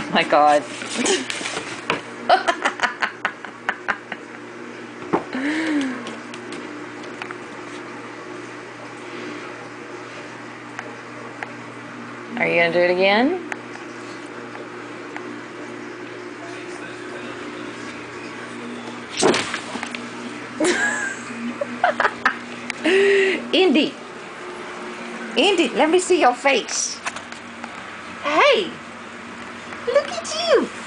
Oh my God. Are you gonna do it again? Indy! Indy, let me see your face. Hey! Look at you!